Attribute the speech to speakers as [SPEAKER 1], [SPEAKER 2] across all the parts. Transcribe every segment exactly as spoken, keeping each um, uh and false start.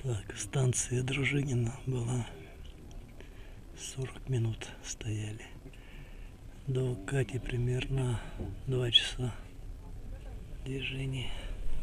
[SPEAKER 1] Так, станция Дружинина была, сорок минут стояли. До Кати примерно два часа движения.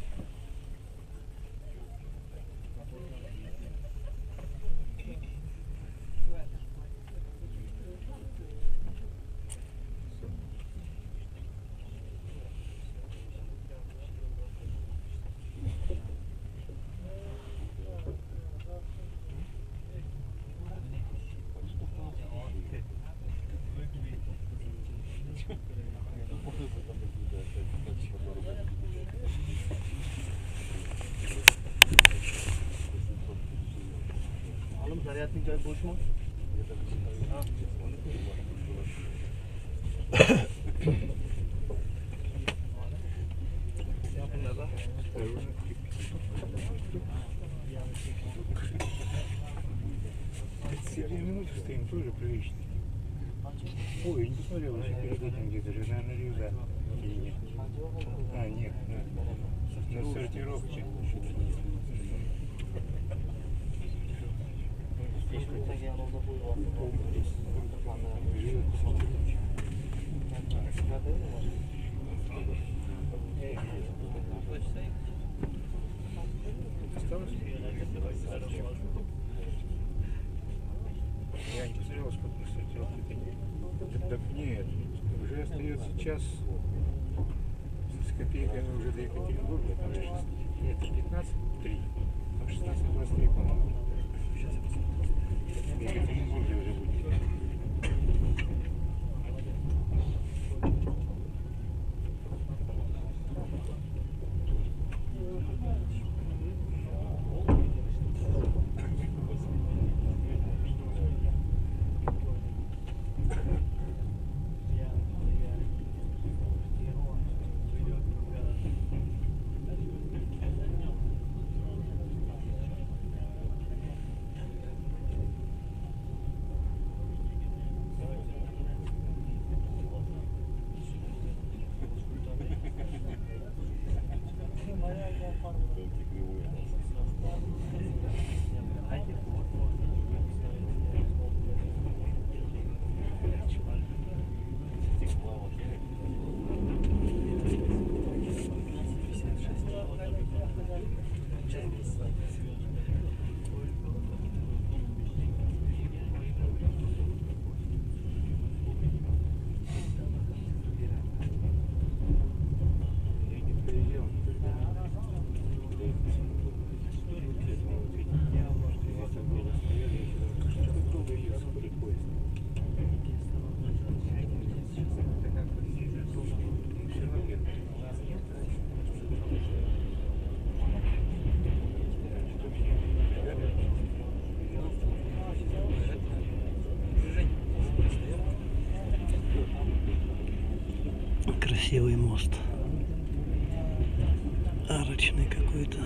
[SPEAKER 2] Oğlum Zaryat'ın çay boş mu? Ha. Yapın da da.
[SPEAKER 3] тридцать две минуты стоим, тоже прилично. Ой, я не посмотрел, еще перед этим где-то же, наверное, Рюда. Или нет? А, нет, на, на сортировке. Осталось? Я не посмотрел, сколько на сортировке. Так нет, уже остается час с копейками уже до Екатеринбурга, там же нет, пятнадцать три, там шестнадцать двадцать три, по-моему. В Екатеринбурге уже будет.
[SPEAKER 1] Красивый мост, арочный какой-то.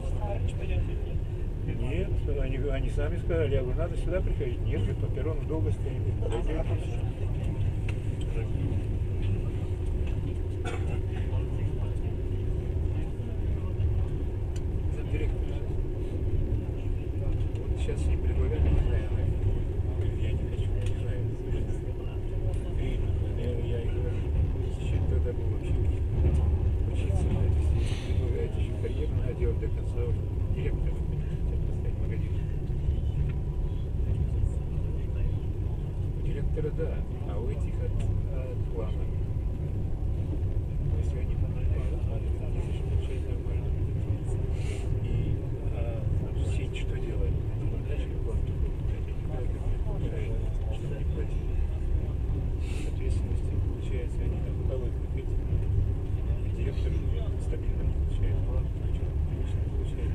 [SPEAKER 3] Нет, они, они сами сказали, я говорю, надо сюда приходить. Нет, говорит, по перрону долго стоим. Дойдете. Замдиректор. Вот сейчас ей предлагали, не знаю, я не хочу, не знаю. И я, я говорю, зачем тогда был вообще учиться? Если предлагаете еще карьеру, надо делать до конца уже директора. Магазин. У директора да, а у этих от, от плана. Если они не получают нормально. И а, сеть что делает? Дальше план чтобы не платить. Ответственности получается, они там уголовник эти. Директор стабильно не получает. Конечно, получает.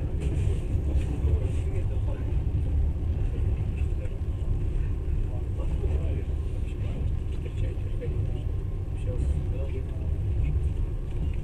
[SPEAKER 3] Встречайте, общался с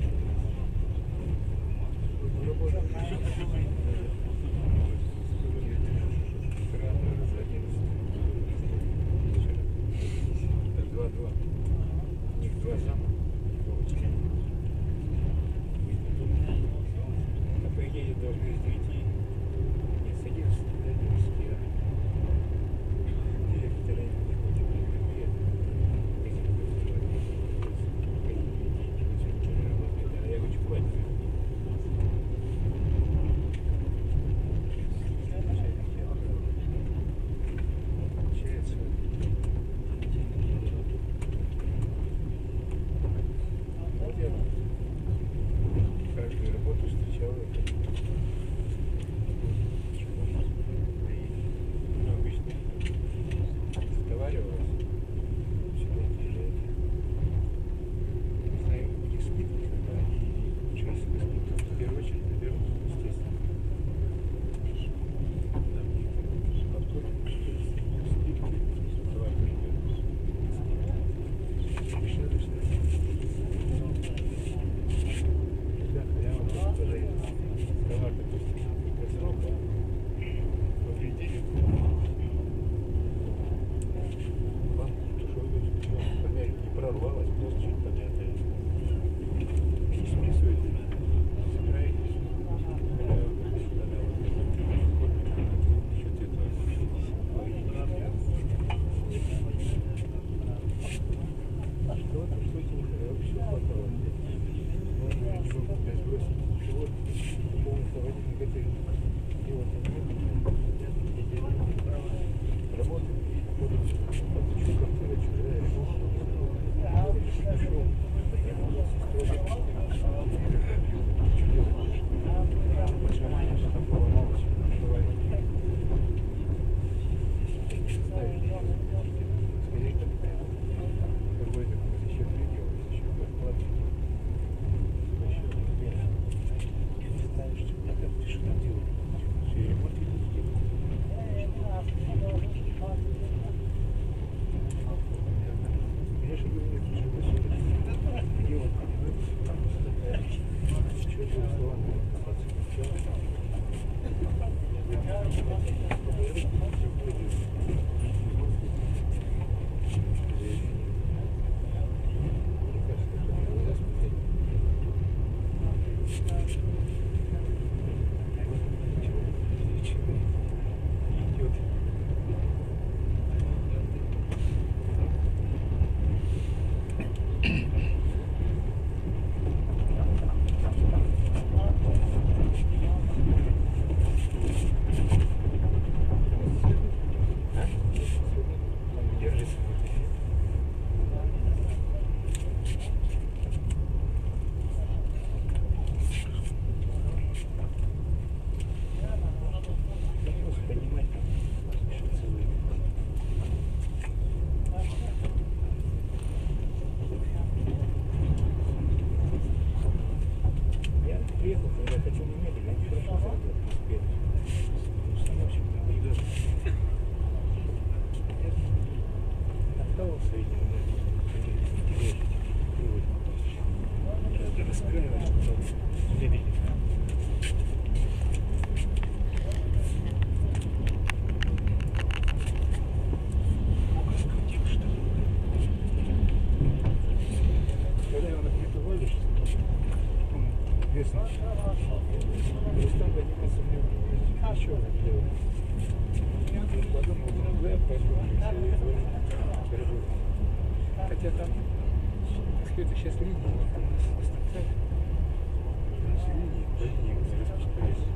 [SPEAKER 3] Перестал заниматься мне ничего не делать. Подумал, ну я пойду переговорю. Хотя там какая-то сейчас линия у нас остальная. У нас линии, по линии распределяется.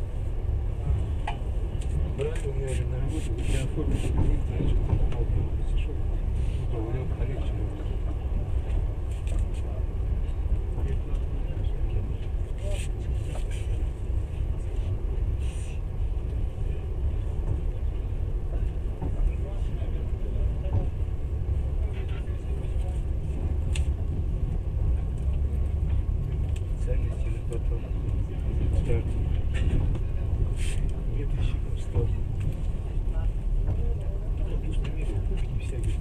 [SPEAKER 3] Брали у меня уже на работу, я оформил документ, я что-то попал, если что, управлял полегче. Специальности на потом. Старт. Нет еще стоп. Обычно мире пушки всякие.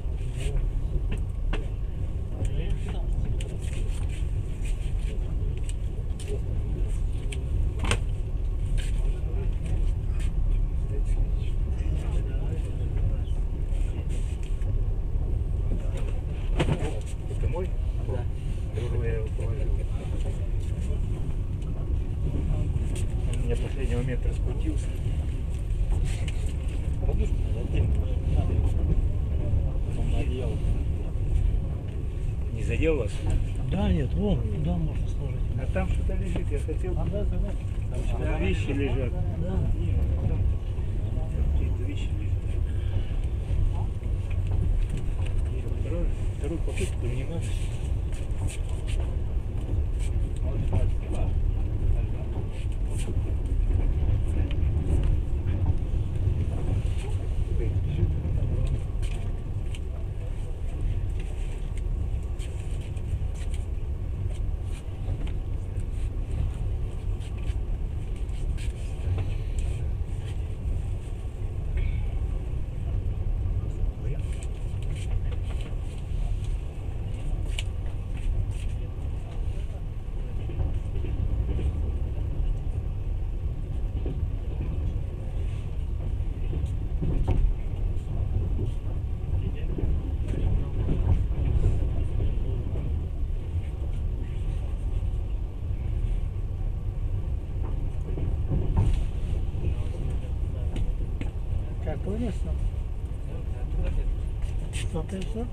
[SPEAKER 3] Это мой? Да. Которого я его положил. Он у меня в последний момент раскрутился. Не задел вас?
[SPEAKER 1] Да, нет, вон, туда можно сложить.
[SPEAKER 3] А там что-то лежит, я хотел.
[SPEAKER 1] А, да, да, да.
[SPEAKER 3] Там что-то вещи лежат.
[SPEAKER 1] Да.
[SPEAKER 3] Нет, там, там какие-то вещи лежат. Второй, вторую попытку не надо.
[SPEAKER 1] Как конечно. Что-то еще?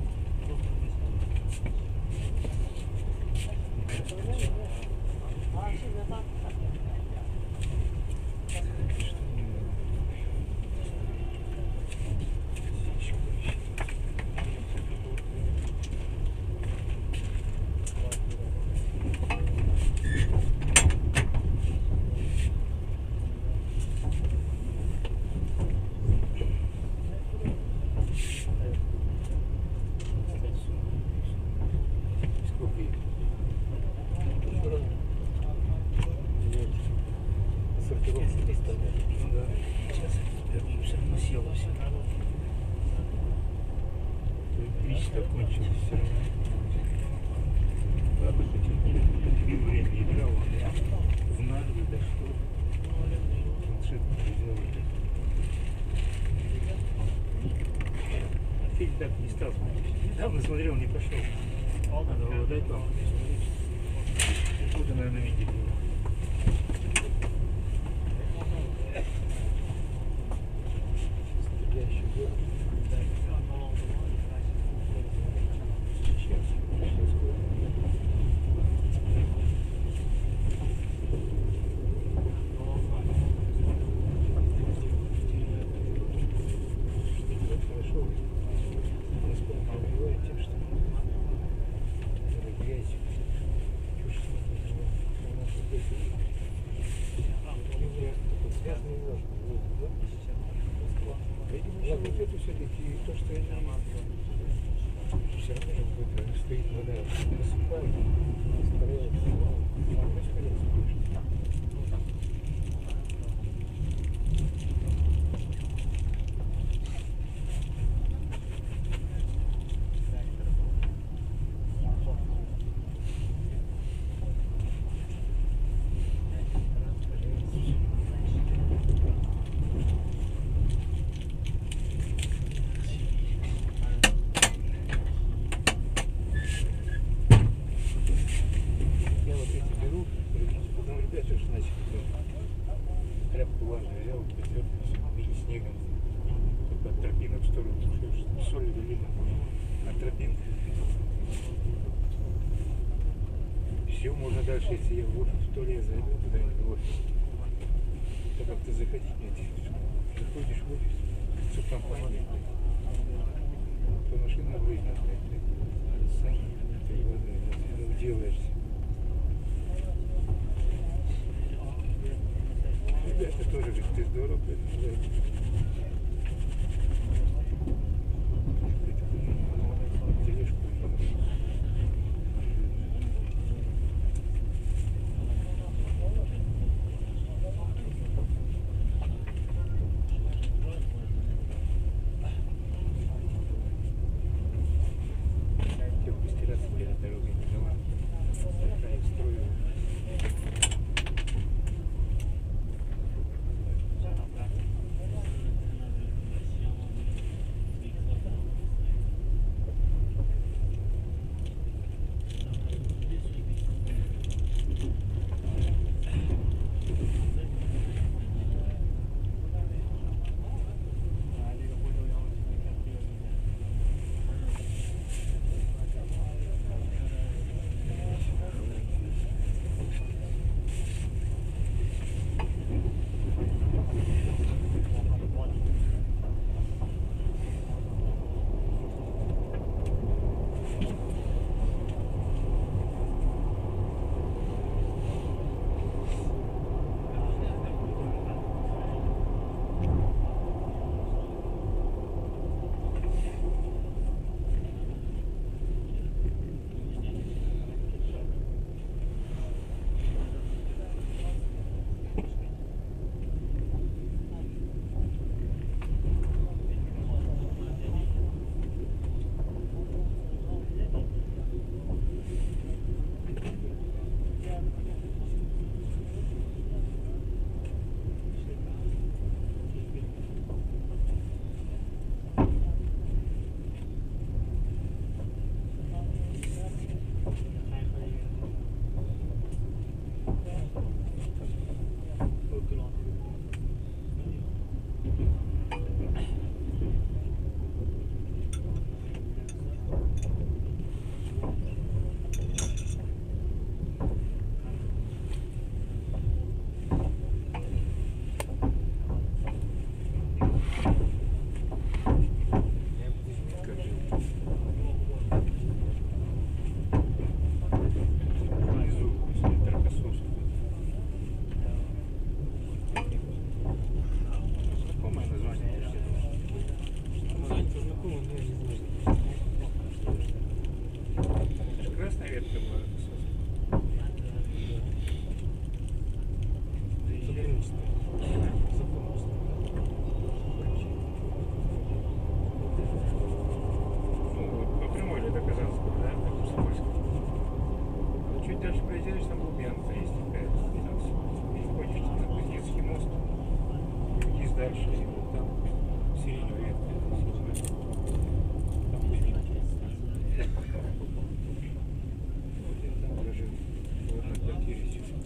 [SPEAKER 3] Сколько их? Сортировка триста. Ну да. Сейчас я все равно съел все. Электричество кончилось все равно. Ладно, хоть и время играл, в нагры, да что. Планшет взял. Фильм так не стал смотреть. Недавно смотрел, не пошел. Надо было дать вам посмотреть. Вот, наверное, видели. Стреляющий город. Сейчас. Сейчас скоро. Хорошо. Насколько убивает тем, что грязь. Чушь. У нас здесь связано немножко. Видимо, где-то все-таки то, что они все равно же какой-то стоит вода, насыпают, стараются, а мы стараемся. Я вот эти беру, потом ребята сторону, что соль вели на тропинку. Все, можно дальше, если я вот в туалет зайду куда-нибудь, вот. То как-то заходить нет. Заходишь, ходишь, все компания, то машина выйдет, сам ты делаешься. Ребята тоже говорят, ты здорово, поэтому тележку. Постираться перед дорогой не дала. Такая строю. Дальше, и вот там сиреневая ветка. Там видно. Вот я там даже вот на квартире сижу.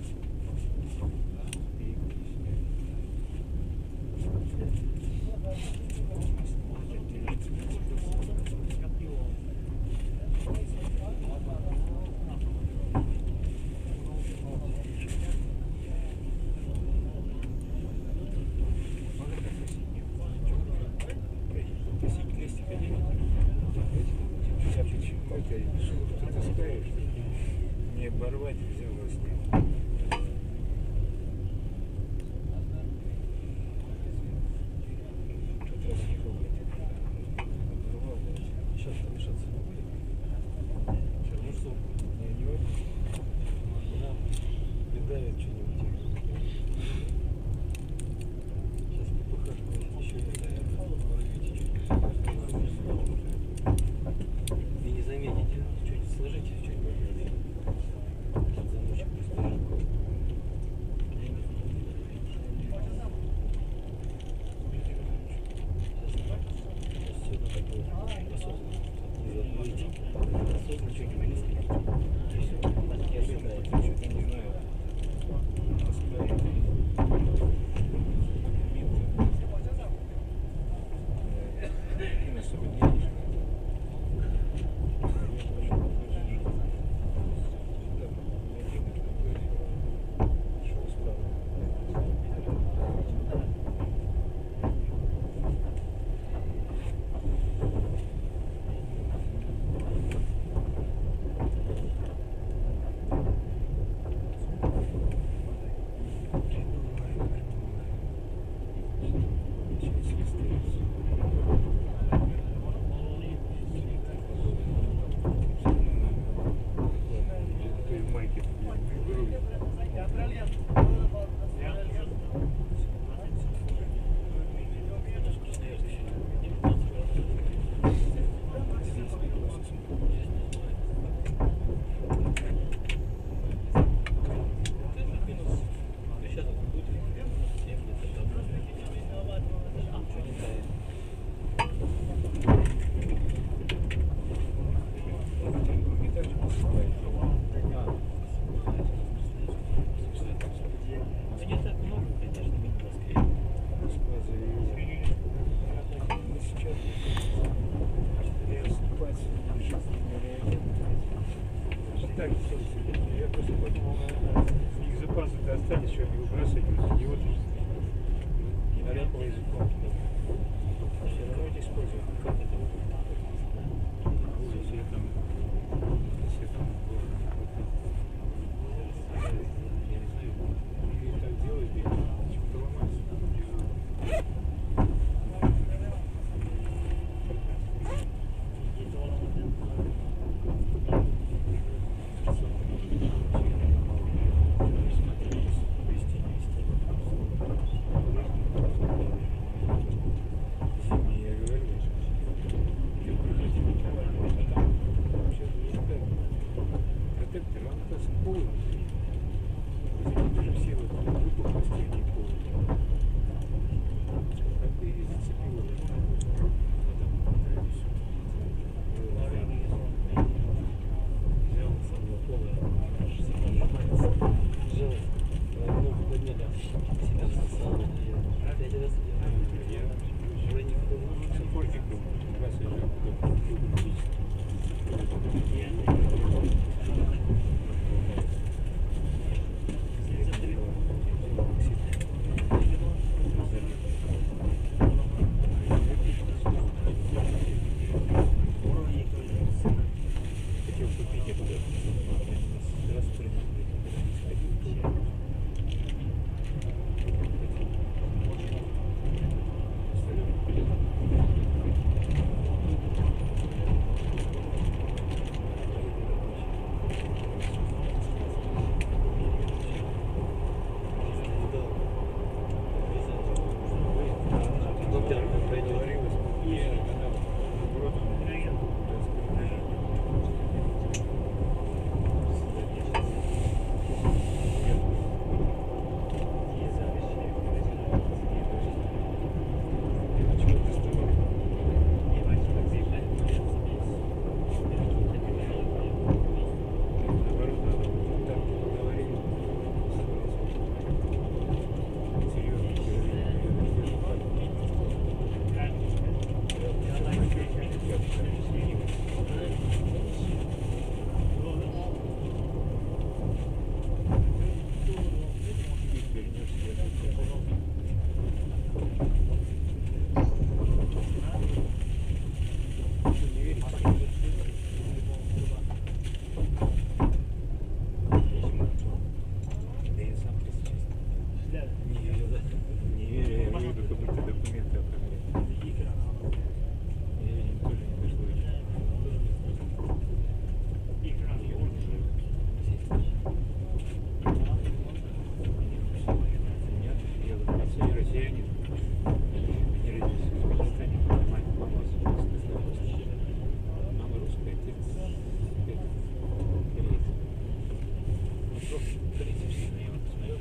[SPEAKER 3] россиянин. Они родились в Узбекистане. Мать, мама с Узбекистана. Мама русская, отец это, кореец. Ну, просто политически я вот посмотрел,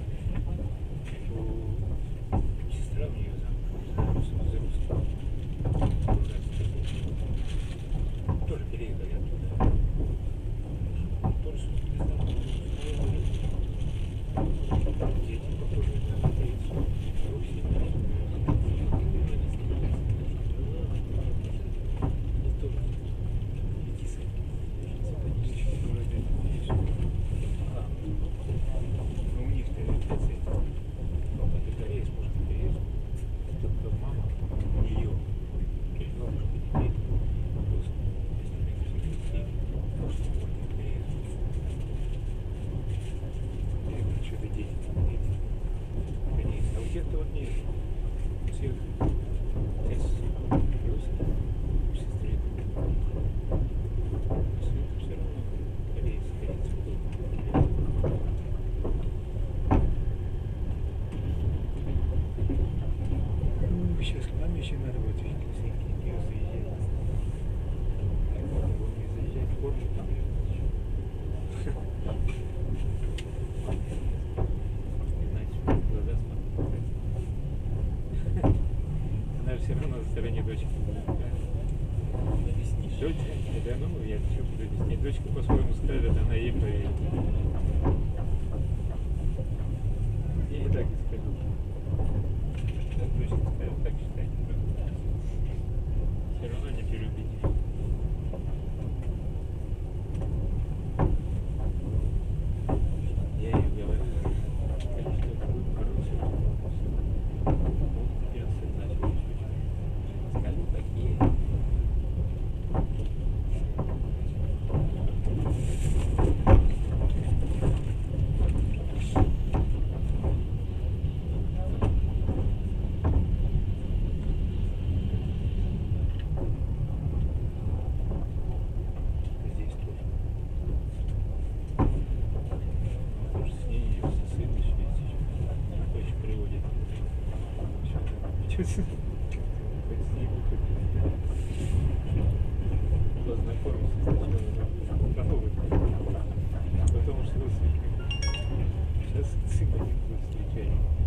[SPEAKER 3] что сестра у нее замуж за русского. Тоже переехали оттуда. Тоже с Узбекистана. Дети похожи на корейцев. Руси, они тоже метисы. Симпатичные вроде. А, ну у них-то отец папа это кореец, может кореец. Только мама у нее перевела детей. Что-то дети. Конечно. А у тех-то вот нет. У всех отец русский, у сестры. Все равно кореец, кореец. Ну, сейчас к маме еще надо будет видеть, к нее заезжать. Так, можно не заезжать в Поржу, там еще. Глаза смотрят. Она же все равно на стороне дочки. Дочь, да ну, я что буду объяснять. Дочка по-своему скажет, она ей поверит. Я и так и скажу. Так дочка скажет, так считать. Все равно не переубедишь. Я ей говорю, количество хороших вопросов. Вот придется начать чуть-чуть. Скажу, какие. Здесь тоже. Тоже с ней ее сын еще есть еще. Дочь приводит. Что с ней познакомиться сначала. Потом, потом что с родственниками. Сейчас сын один будет встречать.